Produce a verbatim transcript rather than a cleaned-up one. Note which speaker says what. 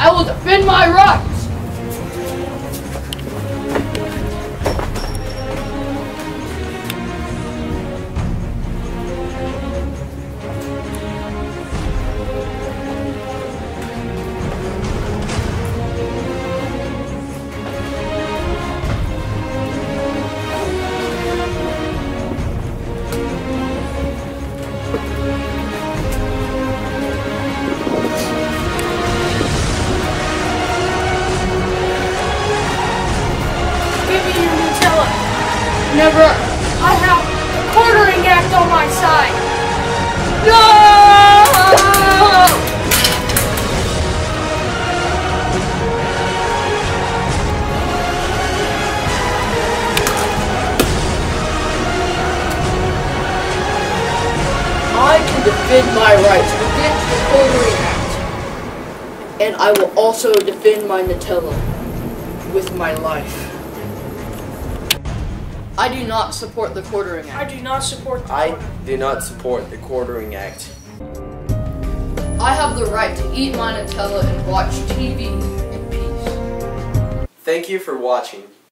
Speaker 1: I will defend my rights! Never. I have the Quartering Act on my side. No! I can defend my rights against the Quartering Act. And I will also defend my Nutella with my life. I do not support the Quartering Act.
Speaker 2: I do not support the
Speaker 3: I do not support the Quartering Act.
Speaker 1: I have the right to eat my Nutella and watch T V in peace.
Speaker 3: Thank you for watching.